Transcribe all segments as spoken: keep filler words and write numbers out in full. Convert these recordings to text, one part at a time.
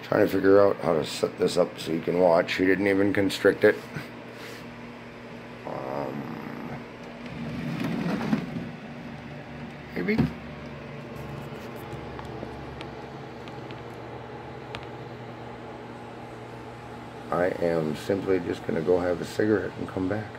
Trying to figure out how to set this up so you can watch. He didn't even constrict it. Um, maybe? I am simply just going to go have a cigarette and come back.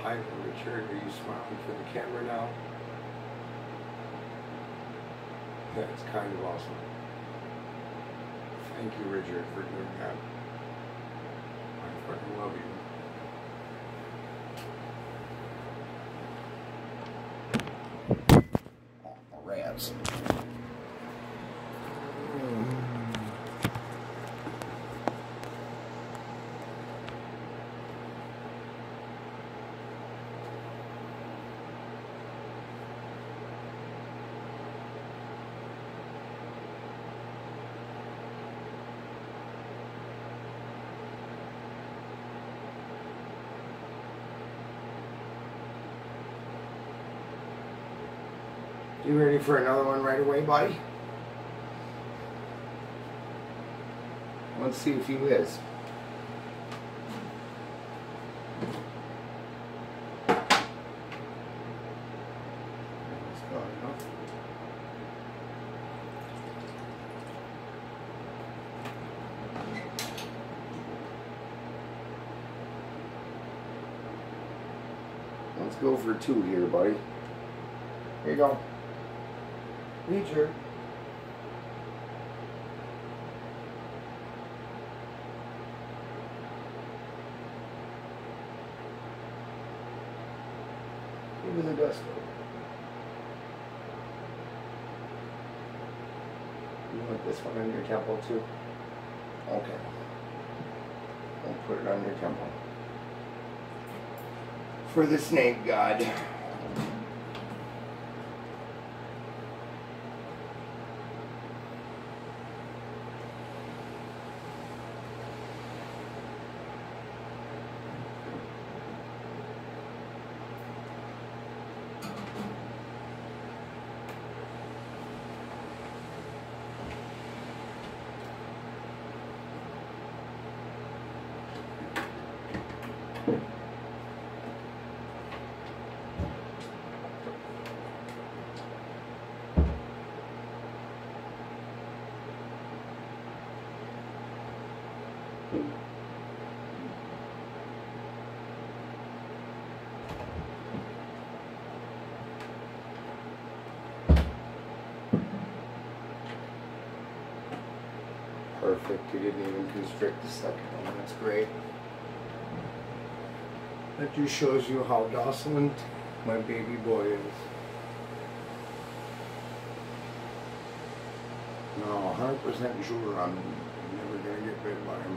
Hi, Richard. Are you smiling for the camera now? That's kind of awesome. Thank you, Richard, for doing that. I fucking love you. Oh, the rats. You ready for another one right away, buddy? Let's see if he is. Let's go for two here, buddy. Here you go. Reacher. Give me the dust. You want this one on your temple too? Okay. I'll put it on your temple. For the snake god. Perfect. You didn't even constrict the second one. That's great. That just shows you how docile my baby boy is. No, one hundred percent sure I'm never going to get bit by him.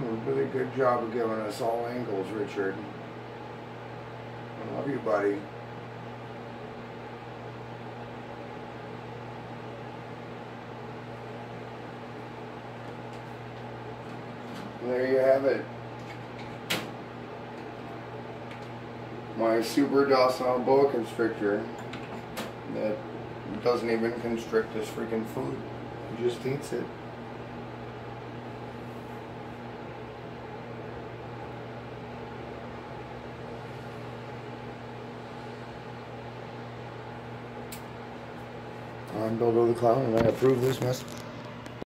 a really good job of giving us all angles, Richard. I love you, buddy. There you have it. My super docile boa constrictor that doesn't even constrict his freaking food. He just eats it. I'm Bilbo the Clown, and I approve this message.